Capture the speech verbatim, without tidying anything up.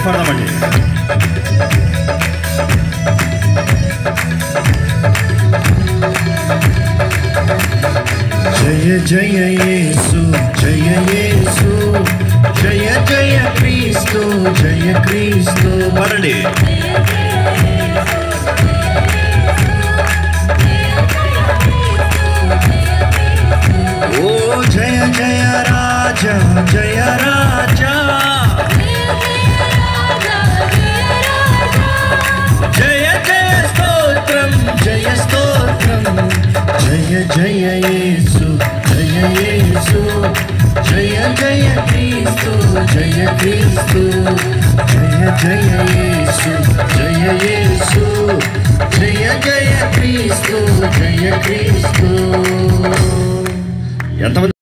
పాడదామండి. జయ జయ యేసు జయ యేసు జయ జయ క్రీస్తు జయ క్రీస్తు పాడండి. ఓ జయ జయ రాజా జయ రాజా జయ జయ స్తోత్రం జయ స్తోత్రం జయ జయ యేసు జయ యేసు జయ జయ క్రీస్తు జయ క్రీస్తు జయ జయ యేసు జయ యేసు జయ జయ క్రీస్తు జయ క్రీస్తు. ఎంతమంది